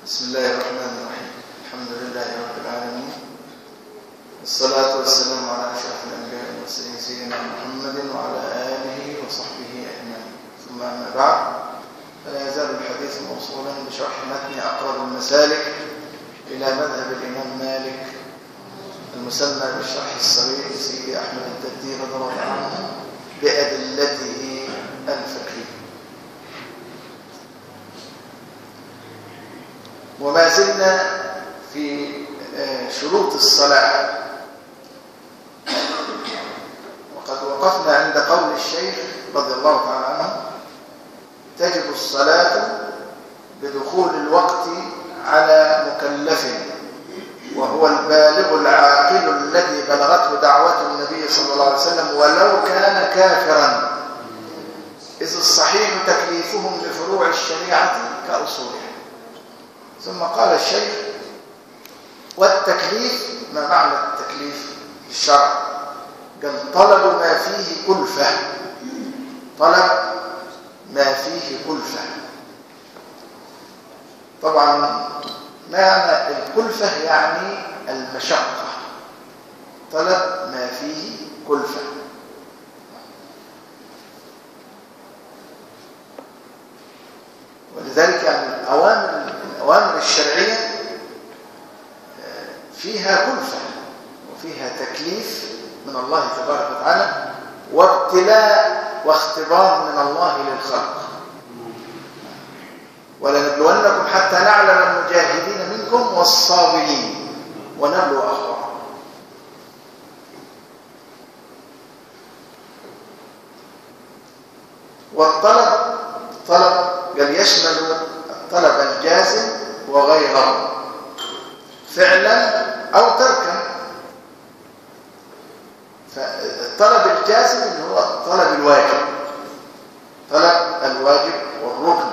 بسم الله الرحمن الرحيم. الحمد لله رب العالمين، والصلاة والسلام على أشرف الأنبياء والمرسلين سيدنا محمد وعلى آله وصحبه أجمعين، ثم أما بعد، فلا يزال الحديث موصولا بشرح متن أقرب المسالك إلى مذهب الإمام مالك المسمى بالشرح الصريح لسيدي أحمد الدردي رضي الله عنه بأدلته الفقهية. وما زلنا في شروط الصلاة، وقد وقفنا عند قول الشيخ رضي الله تعالى عنه: تجب الصلاة بدخول الوقت على مكلف وهو البالغ العاقل الذي بلغته دعوة النبي صلى الله عليه وسلم ولو كان كافرا، إذ الصحيح تكليفهم بفروع الشريعة كأصولها. ثم قال الشيخ: والتكليف، ما معنى التكليف في الشرع؟ قال: طلب ما فيه كلفة. طلب ما فيه كلفة. طبعا معنى الكلفة يعني المشقة. طلب ما فيه كلفة. ولذلك يعني الأوامر الشرعية فيها كلفة وفيها تكليف من الله تبارك وتعالى، وابتلاء واختبار من الله للخلق. ولنبلونكم حتى نعلم المجاهدين منكم والصابرين ونبلو أخبارهم. والطلب قال يشمل الطلب الجازم وغيره فعلا أو تركا. فالطلب الجازم اللي هو طلب الواجب، طلب الواجب والركن،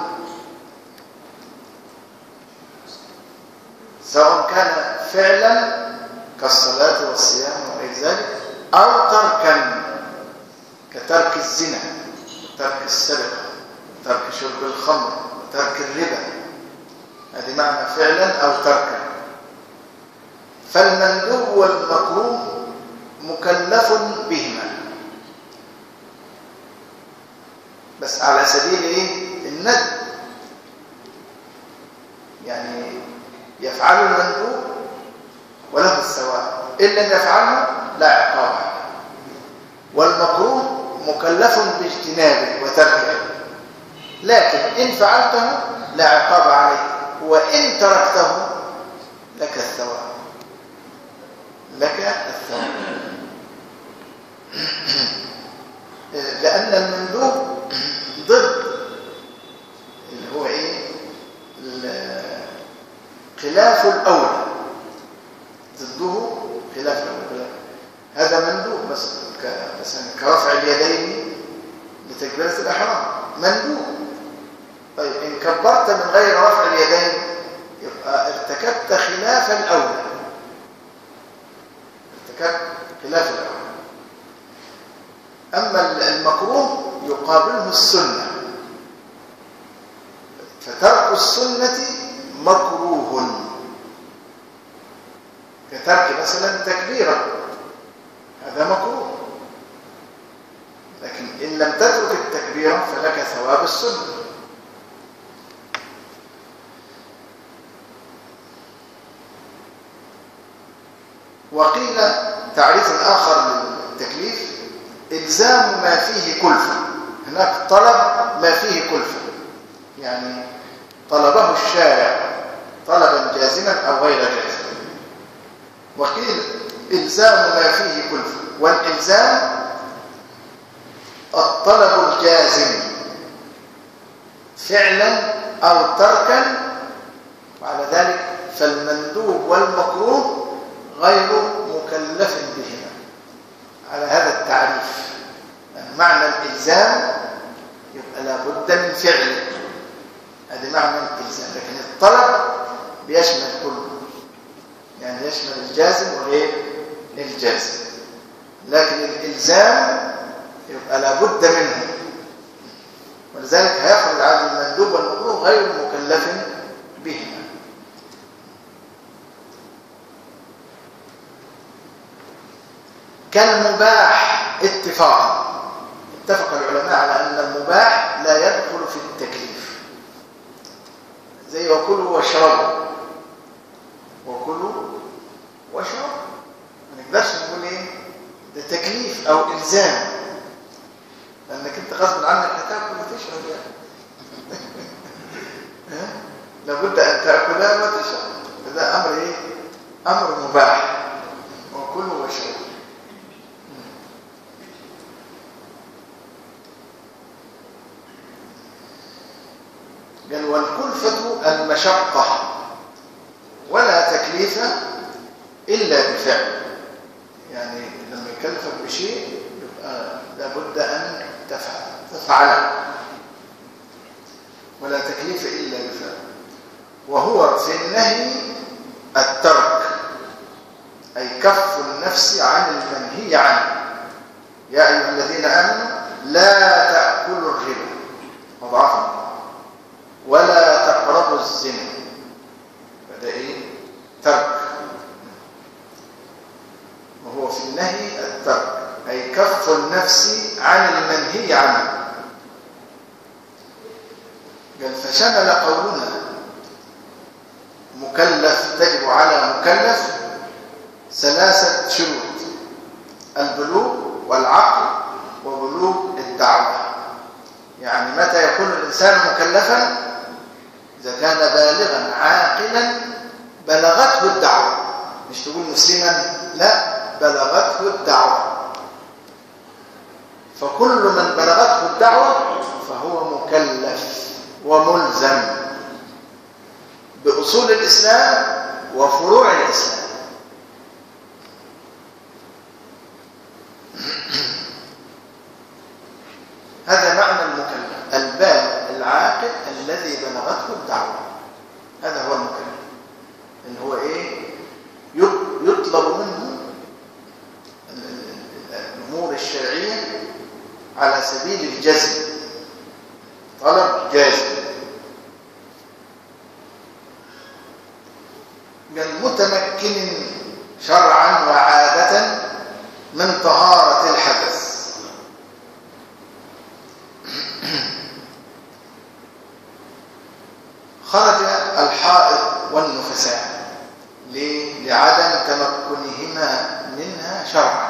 سواء كان فعلا كالصلاة والصيام وغير ذلك، أو تركا كترك الزنا وترك السرقة وترك شرب الخمر وترك الربا. هذه معنى فعلا أو تركا. فالمندوب والمكروه مكلف بهما، بس على سبيل الندب، يعني يفعل المندوب وله الثواب، إن لم يفعله لا عقاب عليه. والمكروه مكلف باجتنابه وتركه، لكن إن فعلته لا عقاب عليه، وإن تركته لك الثواب. لأن المندوب ضد اللي هو خلاف الأولى، ضده خلاف الأولى. هذا مندوب مثلا كرفع اليدين لتكبيرة الإحرام، مندوب. طيب إن كبرت من غير رفع اليدين يبقى ارتكبت خلاف الأولى، خلاف الأولى. أما المكروه يقابله السنة، فترك السنة مكروه، كترك مثلا تكبيرة، هذا مكروه. لكن إن لم تترك التكبيرة فلك ثواب السنة. وقيل تعريف آخر للتكليف: إلزام ما فيه كلفة. هناك طلب ما فيه كلفة، يعني طلبه الشارع طلبا جازما أو غير جازم. وقيل إلزام ما فيه كلفة، والإلزام الطلب الجازم فعلا أو تركا. وعلى ذلك فالمندوب والمكروه غير مكلف بهما على هذا التعريف. يعني معنى الإلزام يبقى لابد من فعله، هذا معنى الإلزام. لكن الطلب بيشمل كله، يعني يشمل الجازم وغير الجازم. لكن الإلزام يبقى لابد منه، ولذلك هيخرج عن المندوب والمكروه غير مكلف بهما. كالمباح اتفاقا. اتفق العلماء على أن المباح لا يدخل في التكليف، زي وكلوا واشربوا، وكلوا واشربوا، ما نقدرش نقول ايه ده تكليف او الزام، لانك انت غصب عنك هتاكل وتشرب يعني لابد ان تاكلها وتشرب، فده امر ايه؟ امر مباح، وكلوا واشربوا. قال والكلفة المشقة ولا تكليف إلا بفعل، يعني لما يكلفك بشيء يبقى لابد أن تفعله، ولا تكليف إلا بفعل. وهو في النهي الترك، أي كف النفس عن المنهي عنه. يا أيها الذين آمنوا لا تأكلوا الربا أضعافا ولا تقربوا الزنا، فده ايه؟ ترك. وهو في النهي الترك، اي كف النفس عن المنهي عنه. قال فشمل قولنا مكلف، تجب على مكلف 3 شروط: البلوغ والعقل وبلوغ الدعوة. يعني متى يكون الإنسان مكلفا؟ إذا كان بالغا عاقلا بلغته الدعوة، مش تقول مسلما، لا، بلغته الدعوة. فكل من بلغته الدعوة فهو مكلف وملزم بأصول الإسلام وفروع الإسلام. هذا معنى المكلف، البالغ العاقل الذي بلغته الدعوة، هذا هو المكلف. إن هو إيه؟ يطلب منه الأمور الشرعية على سبيل الجزم، طلب جازم. قال متمكن شرعا وعادة من طهارة الحدث. خرج الحائض والنفساء لعدم تمكنهما منها شرعا.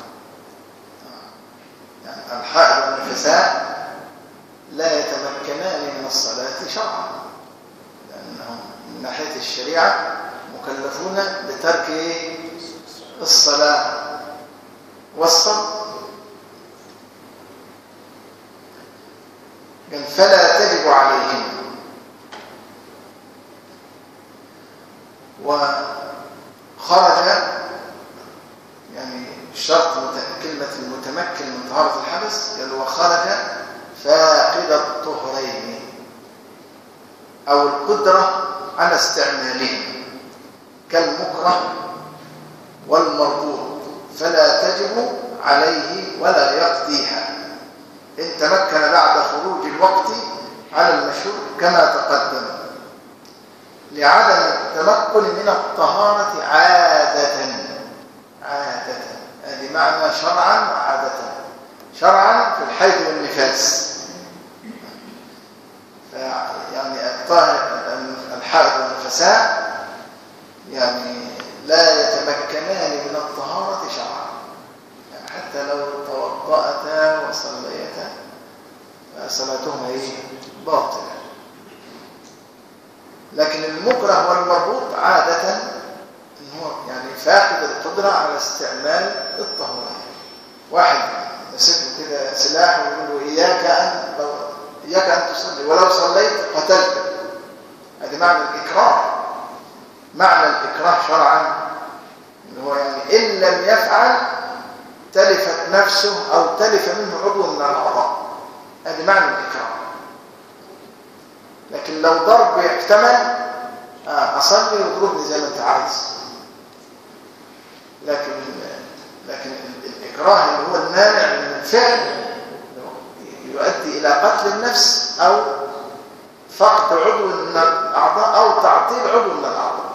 يعني الحائض والنفساء لا يتمكنان من الصلاة شرعا، لأنهم من ناحية الشريعة مكلفون بترك الصلاة والصوم. قال فلا تجب عليهم. وخرج يعني الشرط كلمة المتمكن من طهارة الحدث، قال وخرج فاقد الطهرين أو القدرة على استعمالهم كالمكره والمربوط، فلا تجب عليه ولا يقضيها إن تمكن بعد خروج الوقت على المشهور كما تقدم، لعدم التمكن من الطهارة عادة. هذه معنى شرعا وعادة. شرعا في الحيض والنفاس، يعني الحائض والنفساء يعني لا يتمكنان من الطهارة شرعا، يعني حتى لو توضأتا وصليتا فصلاتهما باطلة. لكن المكره والمربوط عادة إن هو يعني فاقد القدرة على استعمال الطهارة. واحد يسيب كده سلاح ويقول له إياك أن تصلي، ولو صليت قتلت. هذا معنى الإكراه. معنى الإكراه شرعا إن هو يعني إن لم يفعل تلفت نفسه أو تلف منه عضو من الأعضاء. هذا معنى الإكراه. لكن لو ضرب يحتمل أصلي واضربني زي ما أنت عايز. لكن الإكراه اللي هو المانع من الفعل يؤدي إلى قتل النفس أو فقد عضو من الأعضاء أو تعطيل عضو من الأعضاء.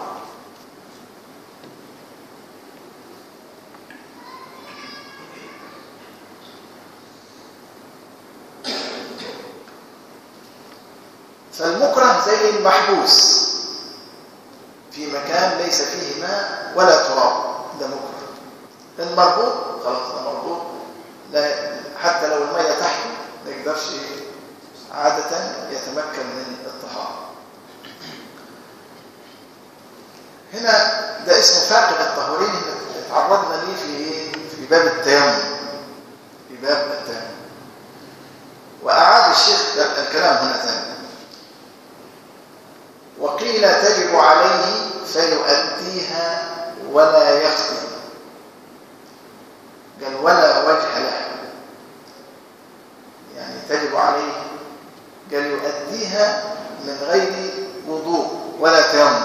الطهورين محبوس في مكان ليس فيه ماء ولا تراب، ده مكره. المربوط خلاص، ده مربوط، لا حتى لو المية تحته ما يقدرش عادة يتمكن من الطهارة. هنا ده اسمه فاقد الطهورين اللي تعرضنا ليه في باب التيمم، في باب التيمم. وأعاد الشيخ الكلام هنا ثاني. وقيل تجب عليه فيؤديها ولا يقضي. قال ولا وجه له، يعني تجب عليه، قال يؤديها من غير وضوء ولا تيمم،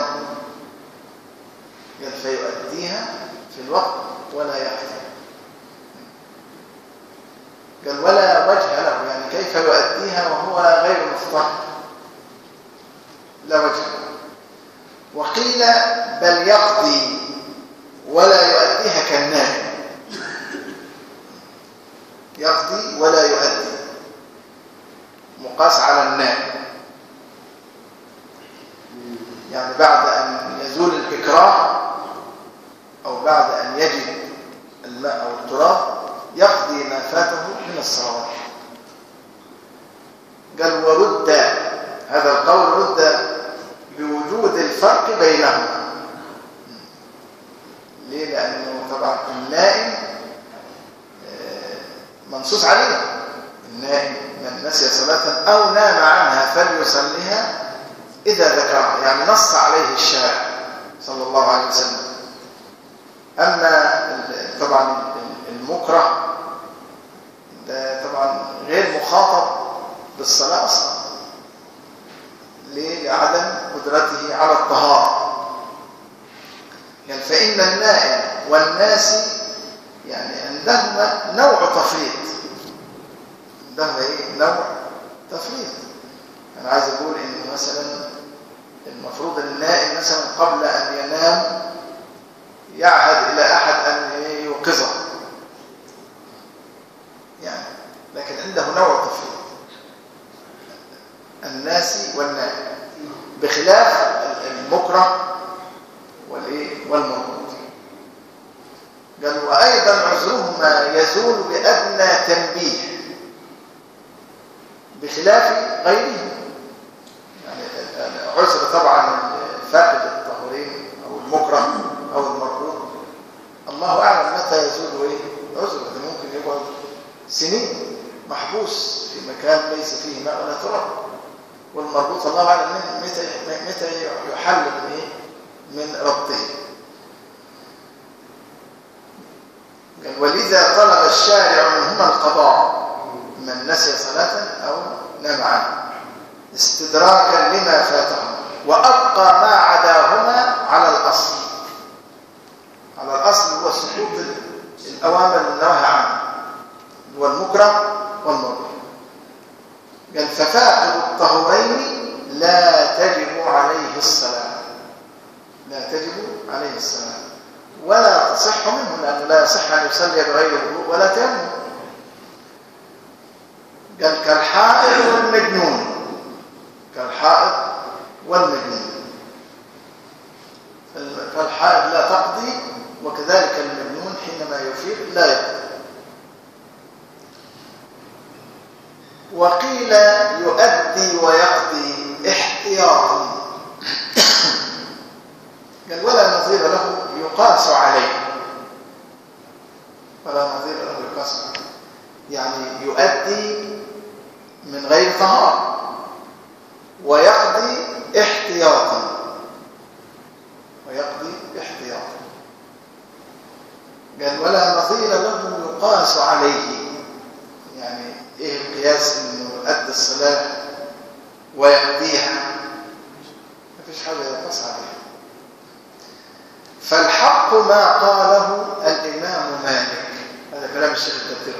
قال فيؤديها في الوقت ولا يقضي. قال ولا وجه له، يعني كيف يؤديها وهو غير مفطر؟ لا وجه له. وقيل بل يقضي ولا يؤديها كالنائم، يقضي ولا يؤدي، مقاس على النائم، يعني بعد أن يزول الإكراه أو بعد أن يجد الماء أو التراب يقضي ما فاته من الصلوات. قال ورد، هذا القول رد بوجود الفرق بينهما. ليه؟ لأنه طبعا النائم منصوص عليه، النائم من نسي صلاة أو نام عنها فليصليها إذا ذكرها، يعني نص عليه الشارع صلى الله عليه وسلم. أما طبعا المكره ده طبعا غير مخاطب بالصلاة أصلا. ليه؟ لعدم قدرته على الطهارة. يعني فإن النائم والناسي يعني عندهما نوع تفريط، عندهما ايه؟ نوع تفريط. أنا عايز أقول إن مثلا المفروض النائم مثلا قبل أن ينام يعهد إلى أحد أن يوقظه، يعني لكن عنده نوع تفريط الناسي والنائم، بخلاف المكره والمربوط. قال وأيضا عذرهما يزول بأدنى تنبيه بخلاف غيرهم. يعني عذر طبعا فاقد الطهورين أو المكره أو المربوط الله أعلم متى يزول عذر، ممكن يقعد سنين محبوس في مكان ليس فيه ماء ولا تراب. والمربوط الله أعلم متى يحل من ربطه. قال ولذا طلب الشارع منهما القضاء من نسي صلاة أو نام عنها استدراكا لما فاتهما، وأبقى ما عداهما على الأصل. على الأصل هو سقوط الأوامر والنواهي عنه، هو المكره والمربوط. قال ففاقد الطهورين لا تجب عليه الصلاة، لا تجب عليه الصلاة ولا تصح منه، لأنه لا يصح أن يصلي بغير وضوء ولا تيمم. قال كالحائض والمجنون، كالحائض والمجنون. فالحائض لا تقضي، وكذلك المجنون حينما يفيق لا يقضي. وقيل يؤدي ويقضي احتياطا. قال ولا نظير له يقاس عليه، ولا نظير له يقاس عليه، يعني يؤدي من غير طهارة ويقضي احتياطا، ويقضي احتياطا. قال ولا نظير له يقاس عليه، يعني ايه القياس؟ انه يؤدي الصلاة ويقضيها، ما فيش حاجة يقاس عليها. فالحق ما قاله الإمام مالك، هذا كلام الشيخ الدكتور.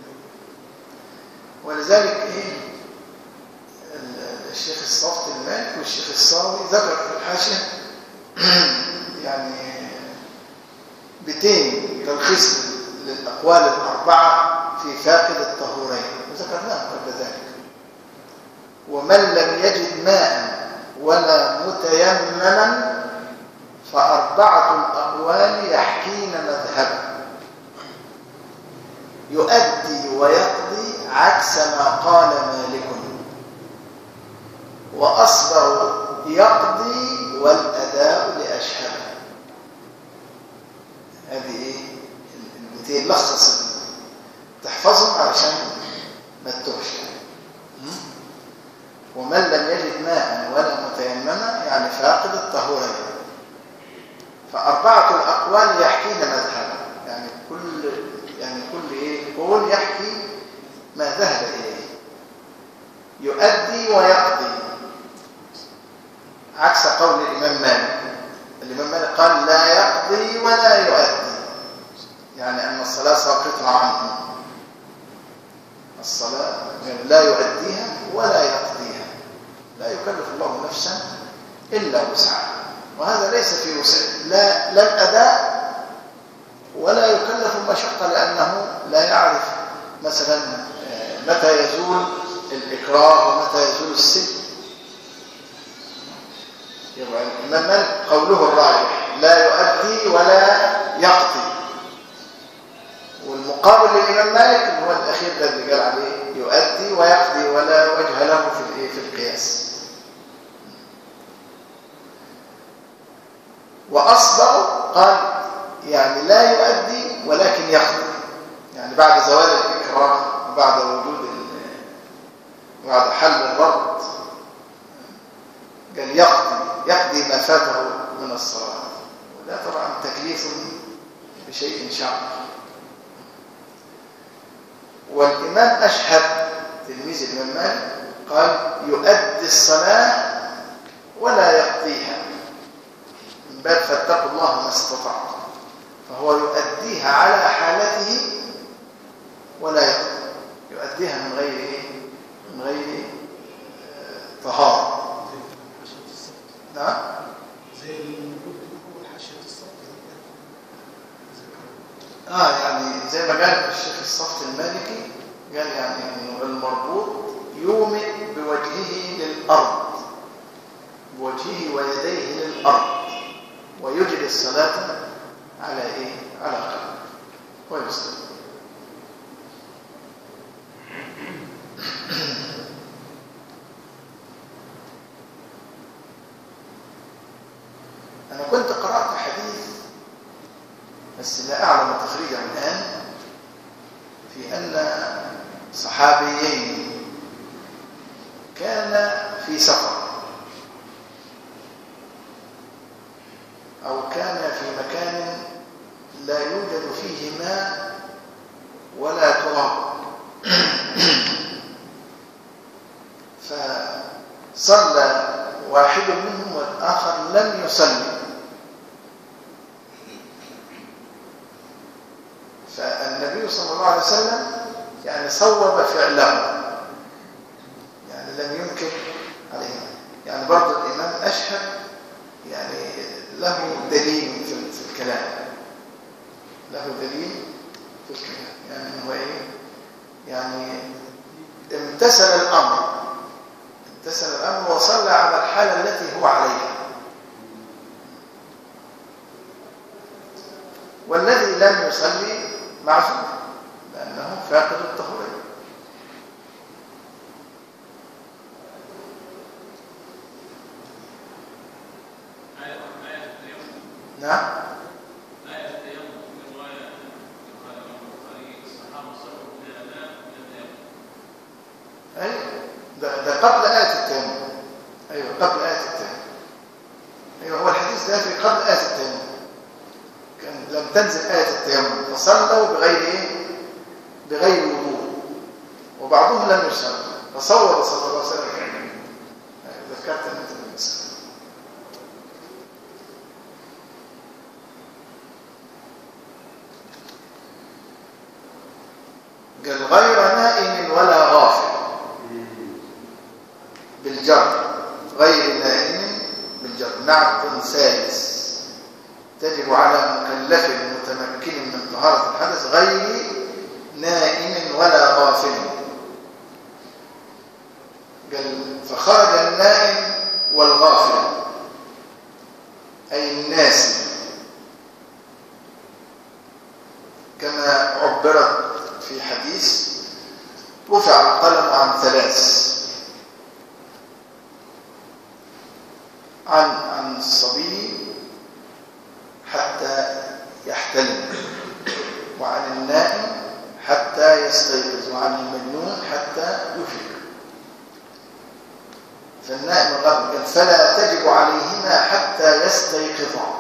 ولذلك الشيخ الصفت المالك والشيخ الصاوي ذكر في الحاشية يعني بيتين تلخيص للأقوال الأربعة في فاقد الطهورين، وذكرناه قبل ذلك. ومن لم يجد ماء ولا متيمما فأربعة الأقوال يحكين مذهبا يؤدي ويقضي عكس ما قال مالك، وأصبر يقضي والأداء لأشهر. هذه إيه؟ البيتين لخص تحفظهم علشان ما تتوهش. ومن لم يجد ماء ولا متيمما يعني فاقد الطهورين، فأربعة الأقوال يحكين مذهبا، يعني كل إيه؟ قول يحكي ما ذهب إليه. يؤدي ويقضي عكس قول الإمام مالك. الإمام مالك قال لا يقضي ولا يؤدي، يعني أن الصلاة ساقطة عنه. الصلاة لا يؤديها ولا يقضيها، لا يكلف الله نفسا إلا وسعها، وهذا ليس في وسع لا الأداء ولا يكلف المشقة، لأنه لا يعرف مثلا متى يزول الإكراه ومتى يزول السن. يبقى الإمام مالك قوله الراجح لا يؤدي ولا يقضي، والمقابل للإمام مالك اللي هو الأخير ده اللي قال عليه يؤدي ويقضي ولا وجه له في القياس. وأصبر قال يعني لا يؤدي ولكن يقضي، يعني بعد زوال الإكراه وبعد وجود بعد حل الرد قال يقضي ما فاته من الصلاة، ولا طبعا تكليف بشيء شاق. والإمام أشهب تلميذ الإمام مالك قال يؤدي الصلاة ولا يقضيها، من باب فاتقوا الله ما استطعتم، فهو يؤديها على حالته ولا يقضي، يؤديها من غير إيه؟ من غير طهارة. نعم زي الموجود هو حاشية الصف. يعني زي ما قال الشيخ الصفت المالكي، قال يعني انه المربوط يومئ بوجهه للأرض، بوجهه ويديه للأرض، ويجري الصلاة على ايه؟ على قلبه ويصلي. أنا كنت قرأت حديث بس لا أعلم تخريجه الآن، في أن صحابيين كان في سفر أو كان في مكان لا يوجد فيه ماء ولا تراب، فصلى واحد منهم والآخر لم يصلي، فالنبي صلى الله عليه وسلم يعني صوب فعله، يعني لم ينكر عليه. يعني برضو الإمام أشهب يعني له دليل في الكلام، له دليل في الكلام، يعني هو إيه؟ يعني امتثل الأمر وصلى على الحالة التي هو عليها. والذي لم يصلي معذور لأنه فاقد الطهورين. نعم ده قبل آية التيمم. أيوة قبل آية التيمم. أيوة هو الحديث ده في قبل آية التيمم، كان لم تنزل آية التيمم فصلوا بغير إيه؟ بغير وضوء، وبعضهم لم يصلي فصور صلى الله عليه وسلم. ذكرت أن أنت بالمسألة. قال غير نائم ولا غافل بالجر، غير نائم بالجر نعت ثالث تجب على مكلف متمكن من طهارة الحدث غير نائم ولا غافل. قال فخرج النائم والغافل أي الناس، كما عبرت في حديث: رفع القلم عن 3، عن الصبي حتى يحتلم، وعن النائم حتى يستيقظ، وعن المجنون حتى يفيق. فالنائم والغافل فلا تجب عليهما حتى يستيقظا،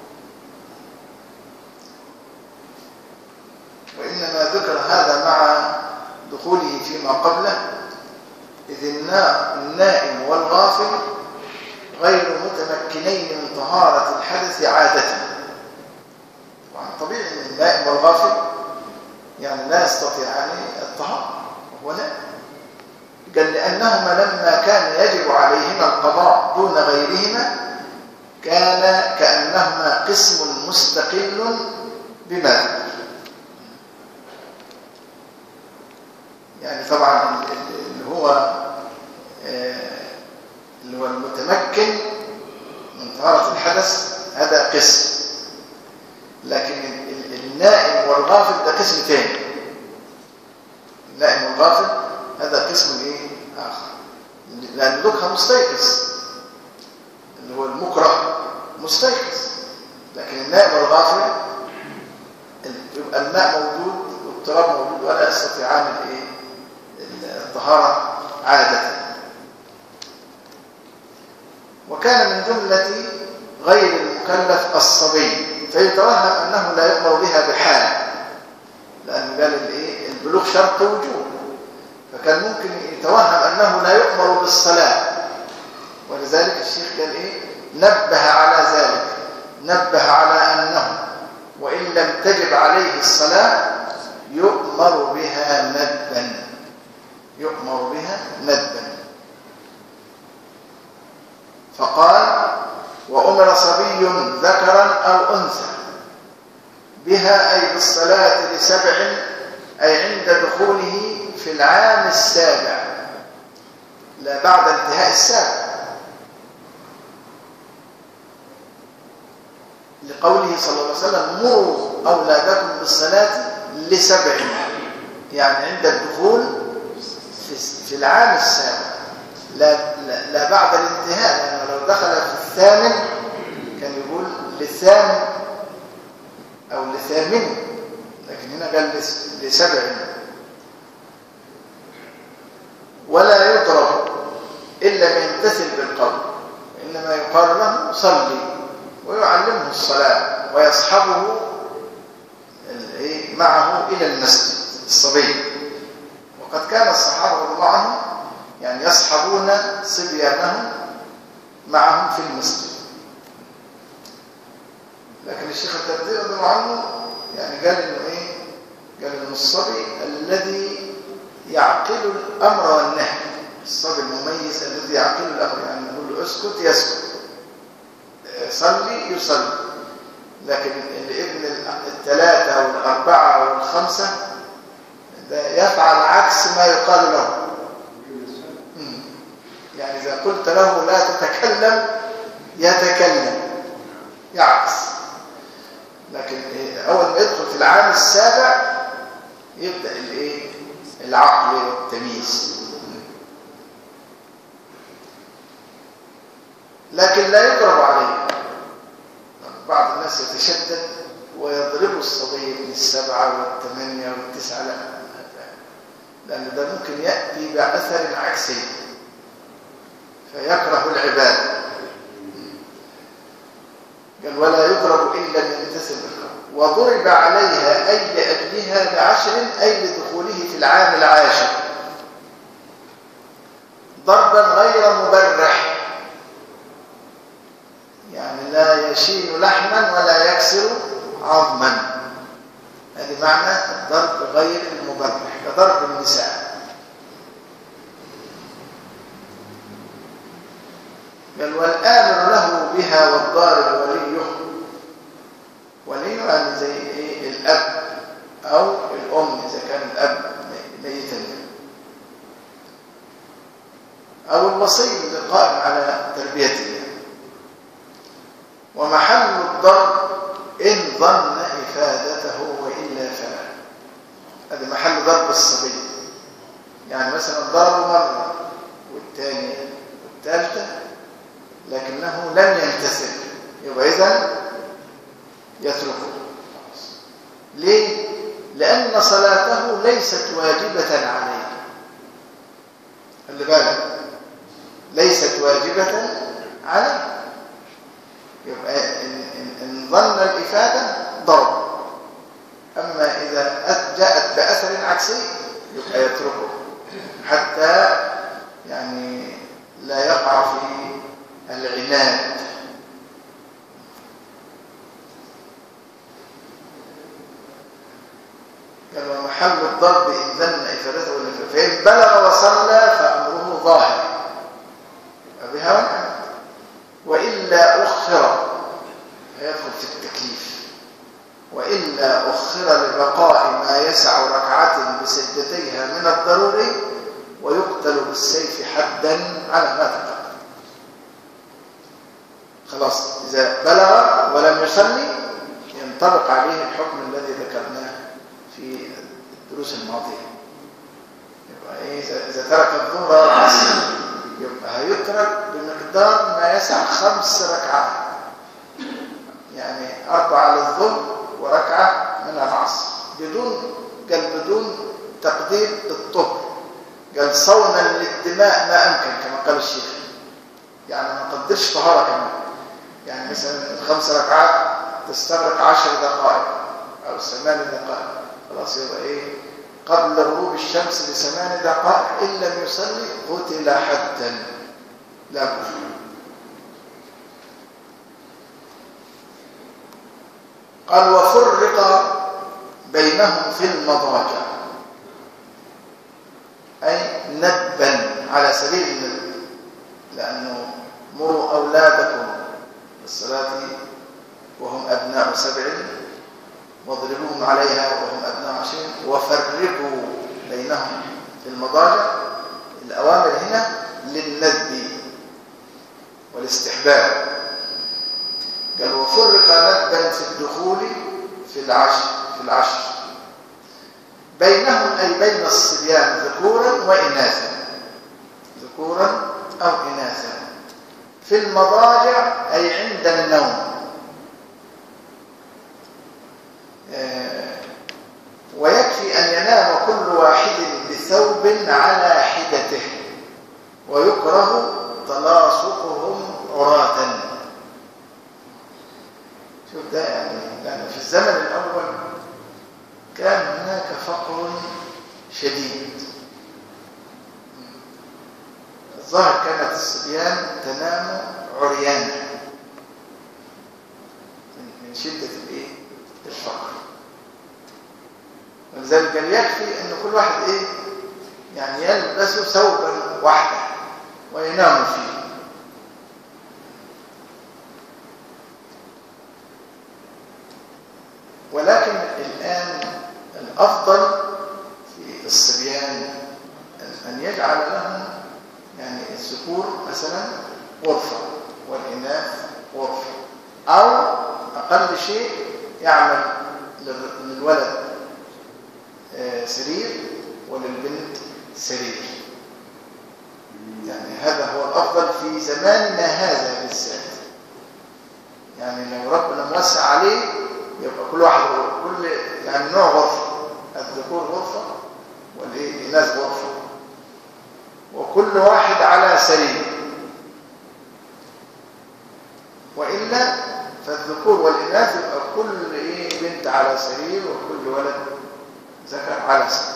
وإنما ذكر هذا مع دخوله فيما قبله، إذ النائم والغافل غير متمكنين من طهارة الحدث عادة. وعن طبيعي أن النائم والغافل يعني لا يستطيعان الطهارة وهو نائم، قال لأنهما لما كان يجب عليهما القضاء دون غيرهما كان كأنهما قسم مستقل بما، يعني طبعا اللي هو المتمكن من طهارة الحدث هذا قسم، لكن النائم والغافل ده قسم ثاني. النائم والغافل هذا قسم ايه آخر، لأن دوكها مستيقظ، اللي هو المكره مستيقظ، لكن النائم والغافل يبقى الماء موجود والتراب موجود ولا يستطيعان الايه الطهارة عادة. وكان من جملة غير المكلف الصبي، فيتوهم أنه لا يؤمر بها بحال، لأن قال البلوغ شرط وجوب، فكان ممكن يتوهم أنه لا يؤمر بالصلاة، ولذلك الشيخ قال نبه على ذلك، نبه على أنه وإن لم تجب عليه الصلاة يؤمر بها ندبا، يؤمر بها ندبا. فقال: وأمر صبي ذكرا أو أنثى بها، أي بالصلاة ل7، أي عند دخوله في العام السابع، لا بعد انتهاء السابع، لقوله صلى الله عليه وسلم: مروا أولادكم بالصلاة ل7، يعني عند الدخول في العام السابع، لا بعد الانتهاء، لأنه لو دخل في الثامن كان يقول للثامن أو للثامن، لكن هنا قال ل7. ولا يضرب إلا من يمتثل بالقول، إنما يقال له: صلي، ويعلمه الصلاة ويصحبه معه إلى المسجد الصبي. وقد كان الصحابة رضي الله عنهم يعني يصحبون صبيانهم معهم في المسجد، لكن الشيخ التبديل رضي الله عنه يعني قال إنه قال إنه الصبي الذي يعقل الأمر والنهي، الصبي المميز الذي يعقل الأمر، يعني نقول له اسكت يسكت، صلي يصلي، لكن الابن 3 أو 4 أو 5 ده يفعل عكس ما يقال له. يعني إذا قلت له لا تتكلم يتكلم، يعكس. لكن أول ما يدخل في العام السابع يبدأ العقل والتمييز. لكن لا يضرب عليه، بعض الناس يتشدد ويضرب الصبي من 7 و8 و9، لا، لأن ده ممكن يأتي بأثر عكسي فيكره العبادة. قال: ولا يضرب إلا من يمتثل بالقول. وضرب عليها أي لأجلها ب10، أي لدخوله في العام العاشر، ضربا غير مبرح، يعني لا يشين لحما ولا يكسر عظما. هذا معنى الضرب غير المبرح، كضرب النساء. قال: والآمر له بها والضارب وليه، وليه يعني زي الأب أو الأم إذا كان الأب ميتا، أو الوصي اللي قائم على تربيته. ومحل الضرب إن ظن إفادته وإلا فلا. هذا محل ضرب الصبي. يعني مثلا ضربه مرة والثانية والثالثة لكنه لم يمتثل، يبقى إذن يتركه. ليه؟ لأن صلاته ليست واجبة عليه. خلي بالك، ليست واجبة عليه. يبقى إن ظن الإفادة ضرب. أما إذا جاءت بأثر عكسي يبقى يتركه حتى يعني لا يقع في العناد. قال ومحل الضرب إن ظن إفادته ولا فإن بلغ وصلى فأمره ظاهر بها ونعمت، وإلا أخر يدخل في التكليف، وإلا أخر لبقاء ما يسع ركعة بسجدتيها من الضروري ويقتل بالسيف حدا على ما تقدم. خلاص إذا بلغ ولم يصلي ينطبق عليه الحكم الذي ذكرناه في الدروس الماضية. يبقى إذا ترك الظهر والعصر يبقى هيترك بمقدار ما يسع 5 ركعات، يعني 4 للظهر وركعة من العصر، بدون تقدير الطهر. قال صونا للدماء ما أمكن كما قال الشيخ، يعني ما قدرش طهارة كمان. يعني مثلا 5 ركعات تستغرق 10 دقائق أو 8 دقائق، خلاص يبقى قبل غروب الشمس ب8 دقائق إن لم يصلي قتل حدا لا بد. قال وفرق بينهم في المضاجع، أي ندبا على سبيل الندب، لأنه مروا أولادكم بالصلاة وهم أبناء 7 واضربوهم عليها وهم أبناء 20 وفرقوا بينهم في المضاجع. الأوامر هنا للندب والاستحباب. قال وفرق ندبا في الدخول في العشر بينهم، أي بين الصبيان ذكورا وإناثا، ذكورا أو إناثا، في المضاجع أي عند النوم. ويكفي أن ينام كل واحد بثوب على حدته، ويكره تلاصقهم عراة. شوف ده يعني في الزمن الأول كان هناك فقر شديد. الظاهر كانت الصبيان تنام عريانا من شدة الفقر، ولذلك قال يكفي أن كل واحد يعني يلبس ثوبا واحدا وينام فيه. ولكن الآن الأفضل في الصبيان أن يجعل لهم يعني الذكور مثلا غرفة والإناث غرفة، أو أقل شيء يعمل للولد سرير وللبنت سرير. يعني هذا هو الأفضل في زماننا هذا بالذات. يعني لو ربنا موسع عليه يبقى كل واحد يعني نوع غرفة، الذكور غرفة والإناث غرفة، وكل واحد على سرير. وإلا فالذكور والإناث يبقى كل بنت على سرير وكل ولد ذكر على سرير.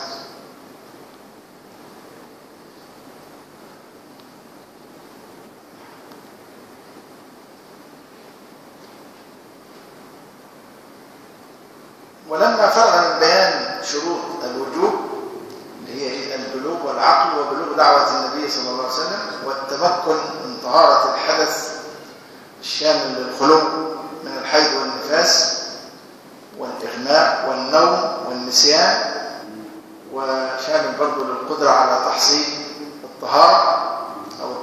ولما فرغ من بيان شروط الوجوب اللي هي البلوغ والعقل وبلوغ دعوة النبي صلى الله عليه وسلم والتمكن من طهارة الحدث الشامل للخلو من الحيض والنفاس والإغماء والنوم والنسيان، وشامل برضه للقدرة على تحصيل الطهارة أو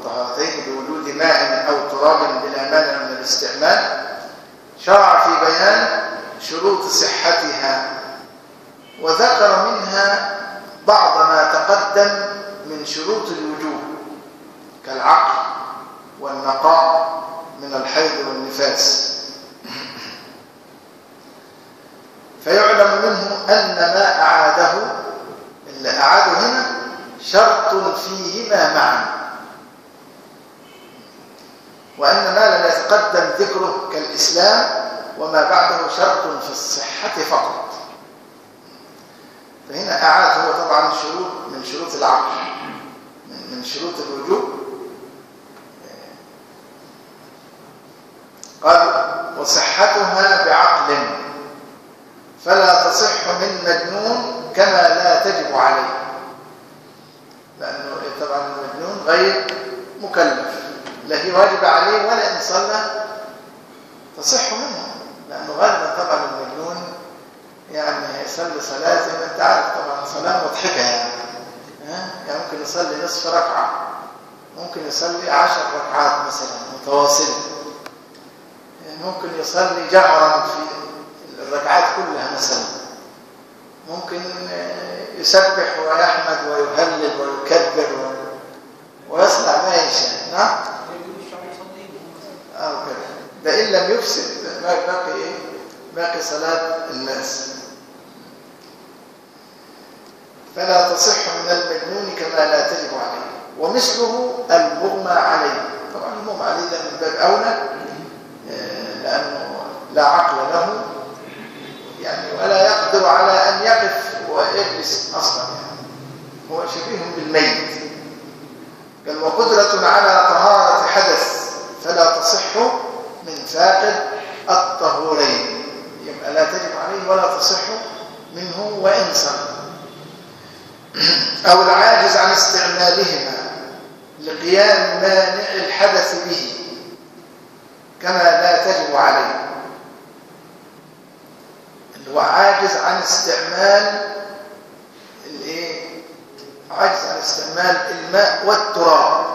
الاستعمال شرع في بيان شروط صحتها، وذكر منها بعض ما تقدم من شروط الوجوب كالعقل والنقاء من الحيض والنفاس. فيعلم منه أن ما أعاده، اللي أعاده هنا شرط فيهما معا، وأن ما لم يتقدم ذكره كالإسلام وما بعده شرط في الصحة فقط. فهنا أعاد هو طبعا شروط من شروط العقل، من شروط الوجوب. قال وصحتها بعقل فلا تصح من مجنون كما لا تجب عليه، لأنه طبعا المجنون غير مكلف، لا هي واجب عليه ولا إن صلى تصح منه، لأنه غالبا طبعا المجنون يعني يصلي صلاة زي ما أنت عارف طبعا صلاة مضحكة يعني ممكن يصلي نصف ركعة، ممكن يصلي 10 ركعات مثلا متواصلة، ممكن يصلي جهرا في الركعات كلها مثلا، ممكن يسبح ويحمد ويهلل ويكبر ويصنع ما يشاء. نعم ده إن لم يفسد باقي صلاة الناس. فلا تصح من المجنون كما لا تجب عليه. ومثله المغمى عليه، طبعا المغمى عليه ده من باب أولى لأنه لا عقل له يعني ولا يقدر على أن يقف ويجلس أصلا، يعني هو شبيه بالميت. قال وقدرة على طهارة حدث فلا تصح من فاقد الطهورين، يبقى لا تجب عليه ولا تصح منه وإن صلى. أو العاجز عن استعمالهما لقيام مانع الحدث به كما لا تجب عليه، اللي هو عاجز عن استعمال عاجز عن استعمال الماء والتراب،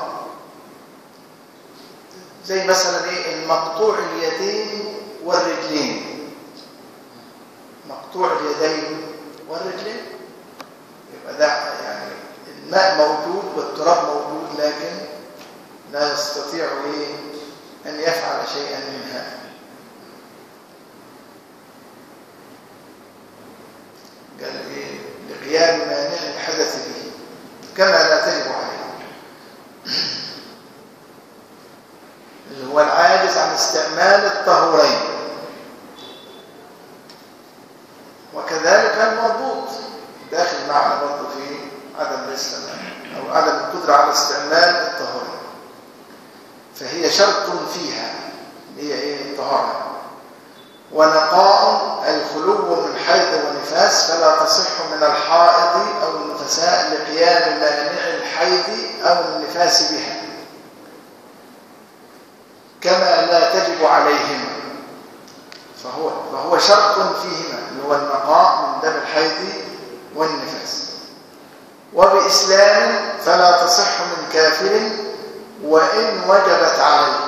زي مثلا المقطوع اليدين والرجلين. مقطوع اليدين والرجلين يبقى ده يعني الماء موجود والتراب موجود، لكن لا يستطيع أن يفعل شيئا منها. قال لقيام مانع الحدث به كما لا تجب عليه، اللي هو العاجز عن استعمال الطهورين. وكذلك المربوط داخل معنا برضه في عدم الاستعمال أو عدم القدرة على استعمال الطهورين، فهي شرط فيها اللي هي الطهارة. ونقاء الخلو من حيض ونفاس فلا تصح من الحائض أو النفساء لقيام مانع الحيض أو النفاس بها كما لا تجب عليهم، فهو شرط فيهما اللي هو النقاء من دم الحيض والنفاس. وبإسلام فلا تصح من كافر وإن وجبت عليه،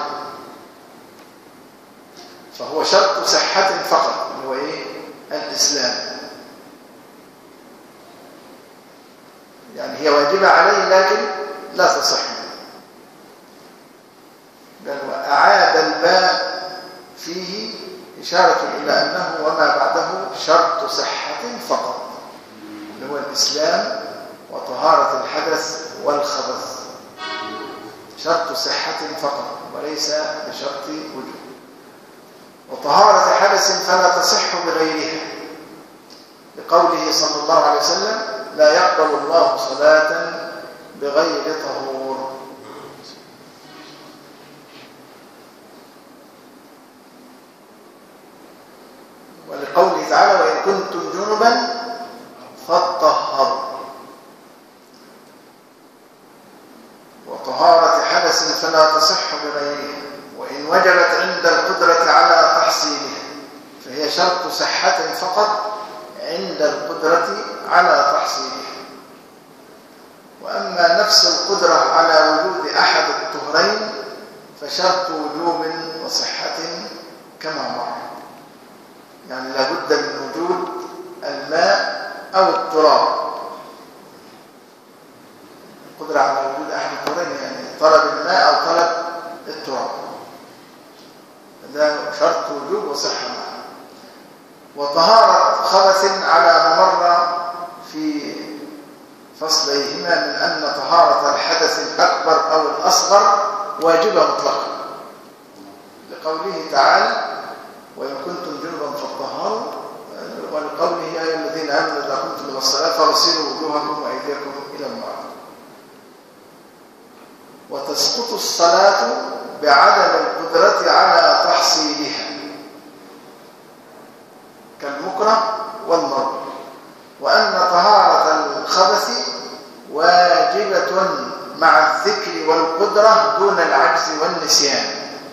فهو شرط صحة فقط اللي هو الإسلام، يعني هي واجبة عليه لكن لا تصح. بل وأعاد الباء فيه إشارة إلى أنه وما بعده شرط صحة فقط اللي هو الإسلام وطهارة الحدث والخبث، شرط صحة فقط وليس بشرط وجوب. وطهارة حدث فلا تصح بغيرها لقوله صلى الله عليه وسلم لا يقبل الله صلاة بغير طهور. ولقوله تعالى وإن كنتم جنبا فاطهروا. وطهارة حدث فلا تصح بغيرها وإن وجبت عند القدرة على تحصيلها، فهي شرط صحة فقط عند القدرة على تحصيلها. وأما نفس القدرة على وجود أحد الطهرين فشرط وجوب وصحة كما مر، يعني لابد من وجود الماء أو التراب، القدرة على وجود أحد الطريقين، يعني طلب الماء أو طلب التراب، ده شرط وجوب وصحة معه. وطهارة خبث على ما مر في فصليهما من أن طهارة الحدث الأكبر أو الأصغر واجبة مطلقا، لقوله تعالى وإن كنتم جنبا فاطهروا، ولقوله يا أيها الذين آمنوا إذا قمتم إلى الصلاة فاغسلوا وجوهكم وأيديكم إلى المرافق. وتسقط الصلاة بعدم القدرة على تحصيلها كالمكره والمرض، وأن طهارة الخبث واجبة مع الذكر والقدرة دون العجز والنسيان.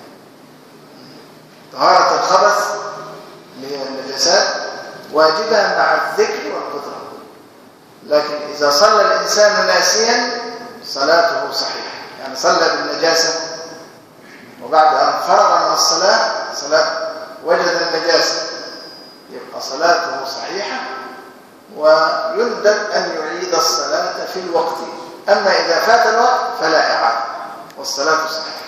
طهارة الخبث اللي هي النجاسات واجبة مع الذكر والقدرة، لكن إذا صلى الإنسان ناسيا صلاته صحيحة، يعني صلى بالنجاسة وبعد أن فرغ من الصلاة وجد النجاسة، يبقى صلاته صحيحة ويندب أن يعيد الصلاة في الوقت، أما إذا فات الوقت فلا إعادة والصلاة صحيحة.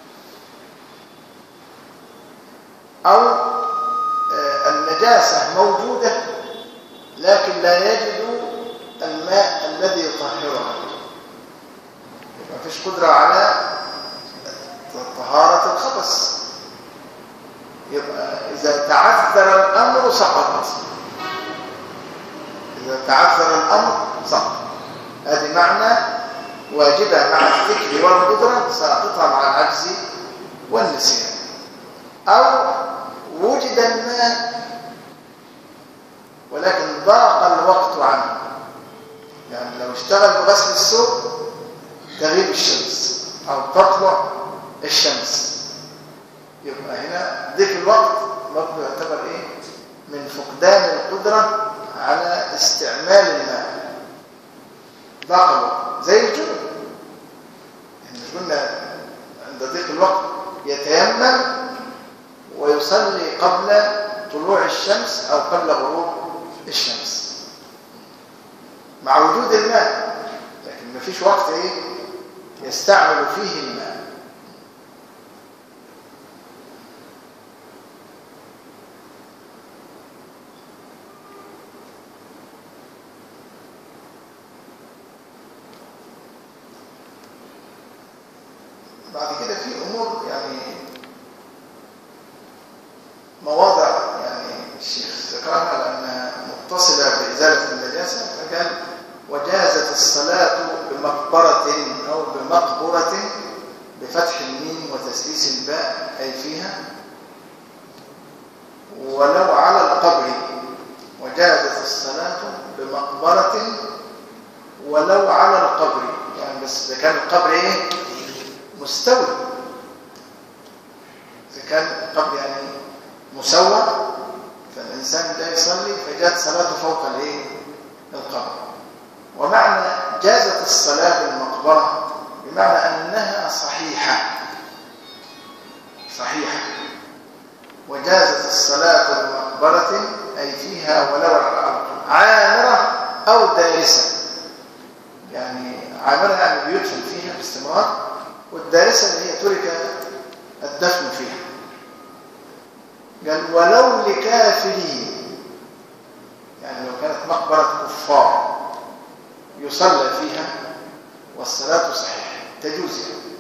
أو النجاسة موجودة لكن لا يجد الماء الذي يطهرها، ما فيش قدرة على طهارة الخبث، يبقى إذا تعذر الأمر سقط، إذا تعذر الأمر سقط. هذه معنى واجبة مع الذكر والقدرة، ساقطها مع العجز والنسيان. أو وجد الماء ولكن ضاق الوقت عنه، يعني لو اشتغل بغسل الثوب تغيب الشمس أو تطلع الشمس، يبقى هنا ضيق الوقت برضه يعتبر إيه؟ من فقدان القدرة على استعمال الماء، ضاق الوقت زي الجنوب. احنا قلنا عند ضيق الوقت يتيمم ويصلي قبل طلوع الشمس أو قبل غروب الشمس مع وجود الماء، لكن ما فيش وقت إيه؟ يستعمل فيه الماء. بعد كده في أمور يعني مواضع يعني الشيخ ذكرها لأنها متصلة بإزالة النجاسة، فقال وجازت الصلاة بمقبرة أو بمقبرة بفتح الميم وتسليس الباء أي فيها، ولو على القبر. وجازت الصلاة بمقبرة ولو على القبر، يعني بس إذا كان القبر إيه؟ مستوي، إذا كان القبر يعني مسوى فالإنسان لا يصلي فجاءت صلاته فوق الإيه؟ القبر. ومعنى جازت الصلاة بالمقبرة بمعنى أنها صحيحة، وجازت الصلاة بمقبرة أي فيها ولو عامرة أو دارسة، يعني عامرة يعني بيدفن فيها باستمرار، والدارسة اللي هي ترك الدفن فيها. قال ولو لكافرين، يعني لو كانت مقبرة كفار يصلى فيها والصلاة صحيحة تجوز.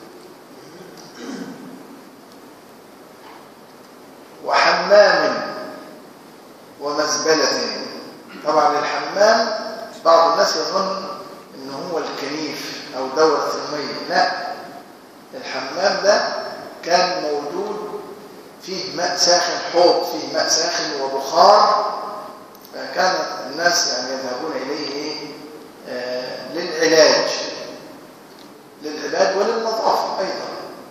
وحمام ومزبلة، طبعا الحمام بعض الناس يظن انه هو الكنيف او دورة المية، لا، الحمام ده كان موجود فيه ماء ساخن، حوض فيه ماء ساخن وبخار، فكان الناس يعني يذهبون إليه للعلاج وللنظافة أيضا.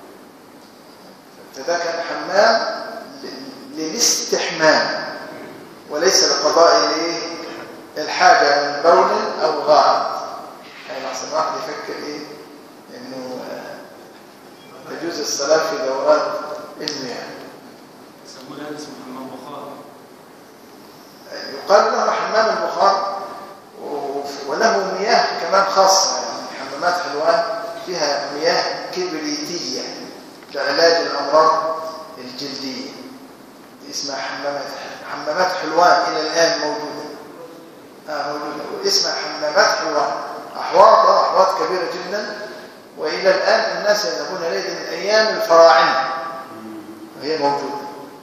فده كان حمام للاستحمام وليس لقضاء الحاجة من بول أو غائط. يعني أحسن واحد يفكر إنه تجوز الصلاة في دورات المياه. يقول هذا اسمه حمام بخار. يقال له حمام البخار، وله مياه كمان خاصة، يعني حمامات حلوان فيها مياه كبريتية لعلاج الأمراض الجلدية، دي اسمها حمامات حلوان، إلى الآن موجودة. موجودة واسمها حمامات حلوان، أحواض كبيرة جدا، وإلى الآن الناس يذهبون إليها من أيام الفراعنة وهي موجودة.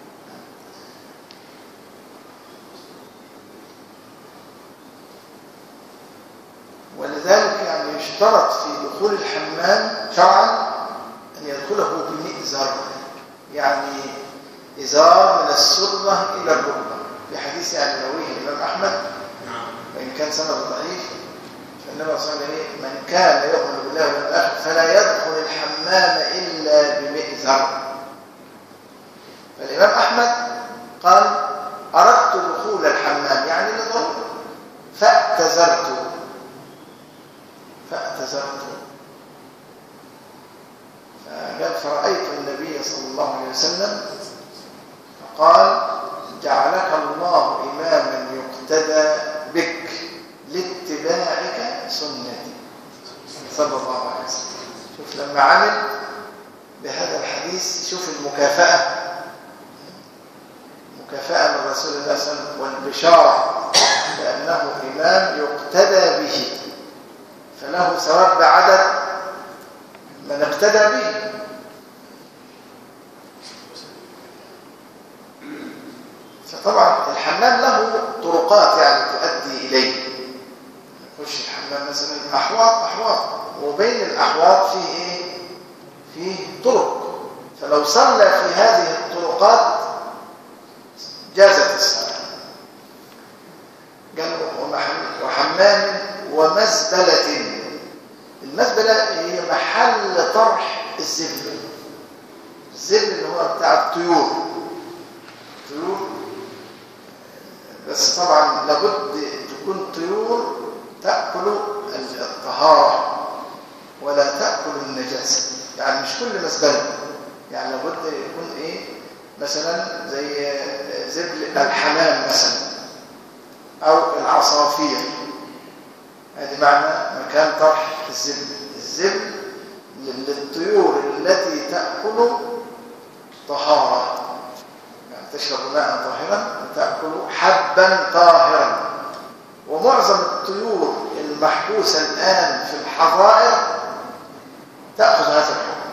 ولذلك يعني يشترط في دخول الحمام شرعا أن يدخله بمئزر، يعني إزار من السرة إلى الركبة، في حديث يعني رويه الإمام أحمد وإن كان سند ضعيف، فالنبي صلى الله عليه وسلم من كان يؤمن بالله واليوم الآخر فلا يدخل الحمام إلا بمئزر. فالإمام أحمد قال أردت دخول الحمام يعني لضرورة فاعتذرت، فقال فرأيت النبي صلى الله عليه وسلم فقال جعلك الله إماما يقتدى بك لاتباعك سنتي صلى الله عليه وسلم. شوف لما عمل بهذا الحديث، شوف المكافأة من رسول الله صلى الله عليه وسلم والبشارة بأنه إمام يقتدى به، فله ثواب بعدد من اقتدى به. فطبعا الحمام له طرقات يعني تؤدي إليه، يخش الحمام مثلا أحواض، وبين الأحواض فيه إيه؟ فيه طرق، فلو صلى في هذه الطرقات جازت الصلاة. قال وحمام ومزبلة. المزبلة هي محل طرح الزبل اللي هو بتاع الطيور، بس طبعا لابد تكون طيور تأكل الطهارة ولا تأكل النجاسة، يعني مش كل مزبلة، يعني لابد يكون ايه مثلا زي زبل الحمام مثلا او العصافير، هذه معنى مكان طرح الزبل للطيور التي تأكل طهارة، يعني تشرب ماء طاهرا وتأكل حبا طاهرا. ومعظم الطيور المحبوسة الآن في الحظائر تأخذ هذا الحكم،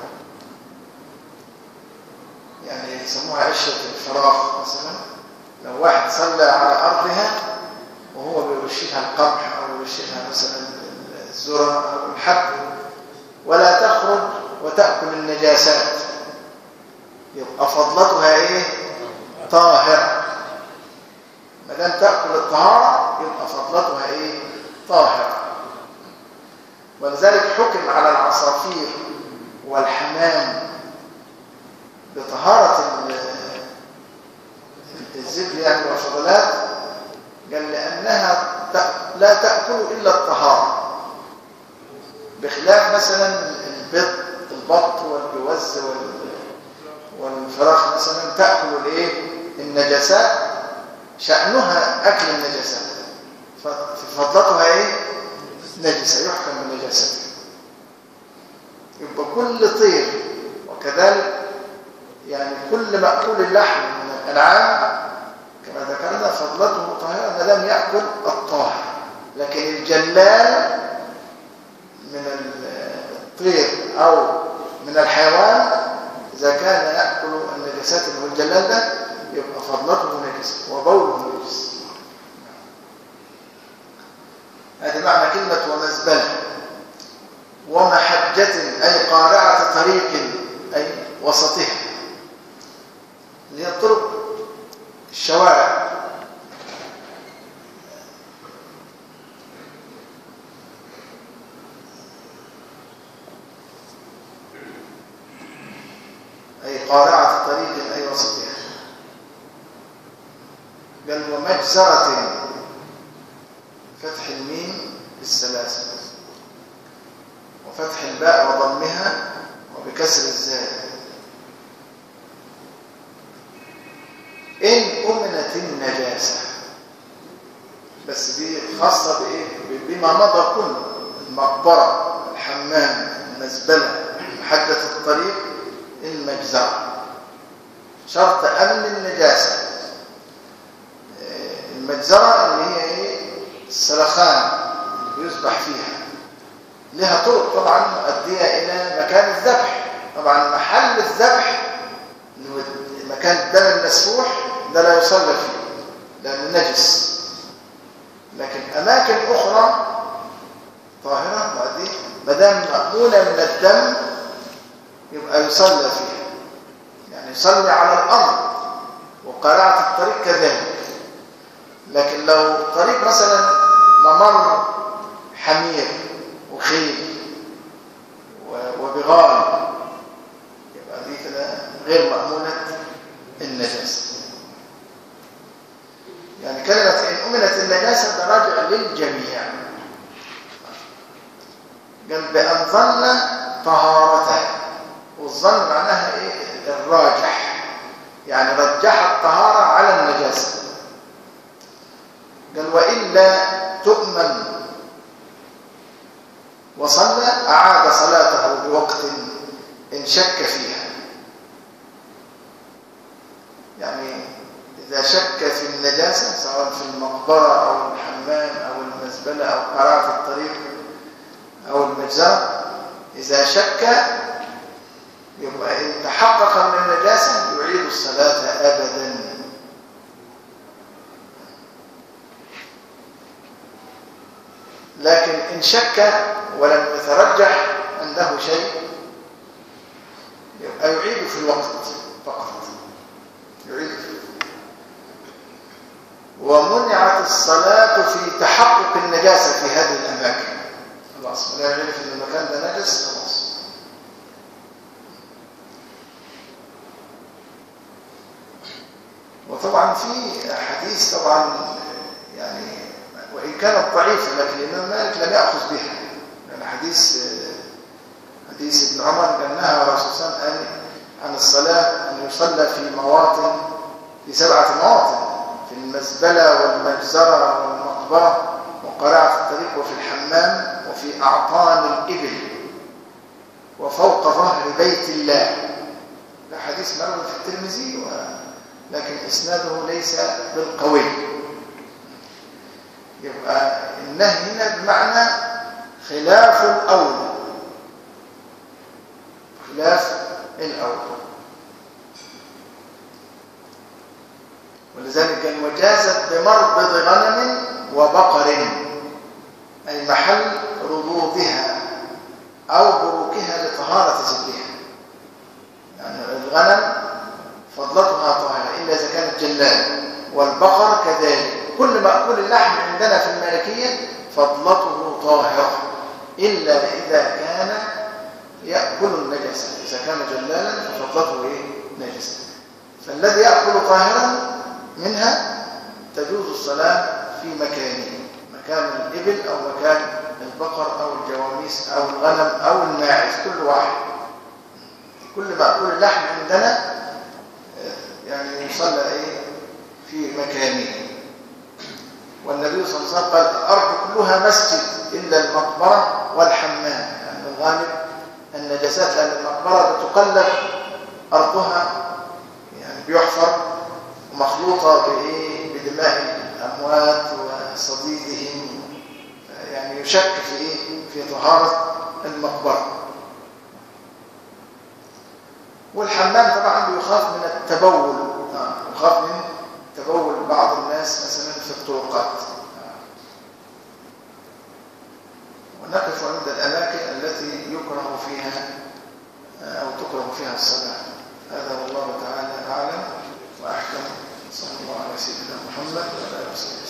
يعني يسموها عشة الفراخ مثلا. لو واحد صلى على أرضها وهو بيرشيها القمح أو بيرشيها مثلا الذرة أو الحب ولا تخرج وتأكل النجاسات، يبقى فضلتها إيه؟ طاهرة. ما دام تأكل الطهارة يبقى فضلتها إيه؟ طاهرة. ولذلك حكم على العصافير والحمام بطهارة الزبل يعني والفضلات، قال لأنها لا تأكل إلا الطهارة، بخلاف مثلا البط والجوز والفراخ مثلا تأكل النجاسات، شأنها أكل النجاسات، ففضلتها نجسة، يحكم بالنجاسة. يبقى كل طير وكذلك يعني كل مأكول اللحم من الأنعام كما ذكرنا فضلته طاهرة ما لم يأكل الطاهر. لكن الجلال من الطير أو من الحيوان إذا كان يأكل النجاسات اللي هو الجلال ده يبقى فضلته نجس وبوله نجس. هذا معنى كلمة ومزبلة. ومحجة أي قارعة طريق أي وسطها، اللي هي الطرق الشوارع. أي قارعة طريق أي وسطها. قال ومجزرة، فتح الميم بالثلاثة وفتح الباء وضمها وبكسر الزاي. إن أمنت النجاسة، بس دي خاصة بإيه؟ بما مضى كله، المقبرة، الحمام، المزبلة، محجة الطريق، المجزرة. شرط أمن النجاسة. المجزرة اللي هي إيه؟ السلخان اللي بيذبح فيها، لها طرق طبعا مؤدية إلى مكان الذبح. طبعا محل الذبح مكان الدم المسفوح ده لا يصلى فيه لأنه نجس، لكن أماكن أخرى طاهرة مؤدية ما دام مأمونة من الدم يبقى يصلى فيها، يعني يصلي على الأرض، وقارعة الطريق كذلك. لكن لو طريق مثلا ممر حمير وخيل وبغال يبقى دي كده غير مأمونة النجاسة. يعني كلمة إن أمنت النجاسة ده راجع للجميع. قال بأن ظن طهارته، والظن معناها إيه؟ الراجح، يعني رجح الطهارة على النجاسة. قال وإلا تؤمن وصلى أعاد صلاته بوقت إن شك فيها. يعني إذا شك في النجاسة سواء في المقبرة أو الحمام أو المزبلة أو قارعة الطريق أو المجزرة، إذا شك يبقى إن تحقق من النجاسة يعيد الصلاة أبدا. لكن إن شك ولم يترجح عنده شيء يبقى يعيد في الوقت فقط، يعيد. ومنعت الصلاة في تحقق النجاسة في هذه الأماكن. خلاص لا يعرف أن المكان ده نجس، خلاص. وطبعا في حديث طبعا يعني وإن كانت ضعيفة لكن الإمام مالك لم يأخذ بها، يعني حديث ابن عمر قال نهى الرسول صلى الله عليه وسلم عن الصلاة أن يصلى في مواطن، في 7 مواطن، في المزبلة والمجزرة والمقبرة وقارعة الطريق وفي الحمام وفي أعطان الإبل وفوق ظهر بيت الله. ده حديث مروي في الترمذي لكن إسناده ليس بالقوي. يبقى النهي هنا بمعنى خلاف الأولى، خلاف الأولى. ولذلك كان وجازت بمربض غنم وبقر، أي محل رضوضها أو بروكها لطهارة زبها. يعني الغنم فضلتها طاهرة إلا إذا كانت جلالة، والبقر كذلك. كل مأكول اللحم عندنا في المالكية فضلته طاهرة إلا إذا كان يأكل النجسة. إذا كان جلالا ففضلته إيه؟ نجسة. فالذي يأكل طاهرا منها تجوز الصلاة في مكانه، مكان الإبل أو مكان البقر أو الجواميس أو الغنم أو الماعز، كل واحد. كل مأكول اللحم عندنا يعني يصلى إيه؟ في مكانه. والنبي صلى الله عليه وسلم قال الأرض كلها مسجد إلا المقبرة والحمام، يعني الغالب النجاسات، لأن المقبرة بتقلب أرضها، يعني بيحفر ومخلوطة بإيه؟ بدماء الأموات وصديدهم، يعني يشك في إيه؟ في طهارة المقبرة. والحمام طبعا بيخاف من التبول، يخاف من تبول بعض الناس مثلا في الطرقات. ونقف عند الأماكن التي يكره فيها أو تكره فيها الصلاة. هذا والله تعالى أعلم وأحكم. صلى الله على سيدنا محمد وعلى آله وصحبه.